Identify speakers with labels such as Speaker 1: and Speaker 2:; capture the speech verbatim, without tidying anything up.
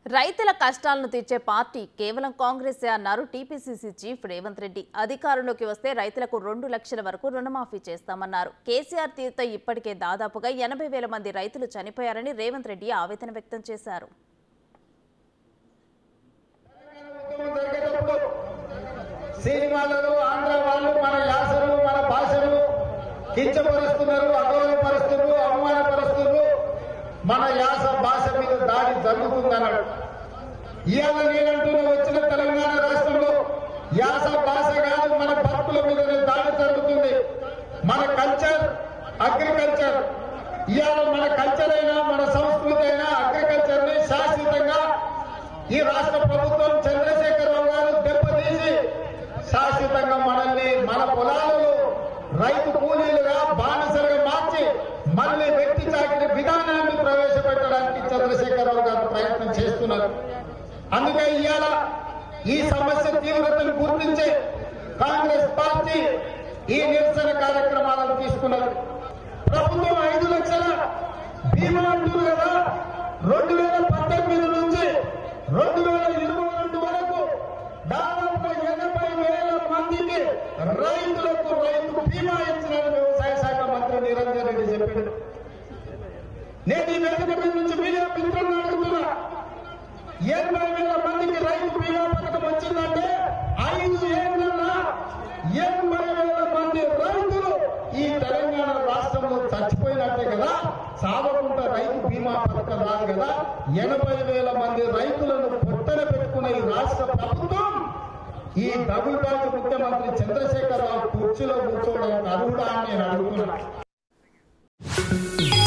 Speaker 1: రైతుల కష్టాలను తీర్చే పార్టీ కేవలం కాంగ్రెస్ అన్నారు టీపీసీసీ చీఫ్ రేవంత్ రెడ్డి. అధికారంలోకి వస్తే రైతులకు రెండు లక్షల వరకు రుణమాఫీ చేస్తామన్నారు. కేసీఆర్ తీరుతో ఇప్పటికే దాదాపుగా ఎనభై వేల మంది రైతులు చనిపోయారని రేవంత్ రెడ్డి ఆవేదన వ్యక్తం చేశారు.
Speaker 2: సినిమాలలో ఆంధ్ర వాళ్ళు మన యాసను మన భాషను కించపరుస్తున్నారు, అగౌరవపరుస్తున్నారు, అవమానపరుస్తున్నారు. మన యాస భాష మీద దాడి జరుగుతుందన్నాడు. ఇవాళ నేనంటూనే వచ్చిన తెలంగాణ రాష్ట్రంలో యాస భాష కాదు మన భక్తుల మీద దాడి జరుగుతుంది. మన కల్చర్ అగ్రికల్చర్ ఇవాళ మన కల్చర్ అయినా మన సంస్కృతి అయినా అగ్రికల్చర్ ని శాశ్వతంగా ఈ రాష్ట్ర ప్రభుత్వం చంద్రశేఖరరావు గారు దెబ్బతీసి శాశ్వతంగా మనల్ని మన పొలాలలో రైతు కూలీలుగా బానిసలుగా మార్చి మళ్ళీ వ్యక్తి చాకిరి విధానాన్ని ప్రవేశపెట్టడానికి చంద్రశేఖరరావు గారు ప్రయత్నం చేస్తున్నారు. అందుకే ఇవాళ ఈ సమస్య తీవ్రతను గుర్తించి కాంగ్రెస్ పార్టీ ఈ నిరసన కార్యక్రమాలను తీసుకున్నారు. ప్రభుత్వం ఐదు లక్షల బీమా అంటుంది కదా, రెండు వేల పద్దెనిమిది నుంచి రెండు వేల ఇరవై రెండు వరకు దాదాపు ఎనభై వేల మందికి రైతులకు రైతు బీమా ఇచ్చినని వ్యవసాయ శాఖ మంత్రి నిరంజన్ రెడ్డి చెప్పాడు. నేను ఈ వేదిక మీద నుంచి మీడియా మిత్రులను అడుగుతున్నా, ఎనభై వేల మందికి రైతు బీమా పథకం వచ్చిందంటే ఐదు ఏళ్ళ ఎనభై వేల మంది రైతులు ఈ తెలంగాణ రాష్ట్రంలో చచ్చిపోయినట్టే కదా. సావకుండా రైతు బీమా పథకం రాదు కదా. ఎనభై వేల మంది రైతులను పొట్టన పెట్టుకున్న ఈ రాష్ట్ర ప్రభుత్వం ఈ డబుల్ బాజు ముఖ్యమంత్రి చంద్రశేఖరరావు కుర్చీలో కూర్చోవడానికి అర్హుడా అని నేను అడుగుతున్నా.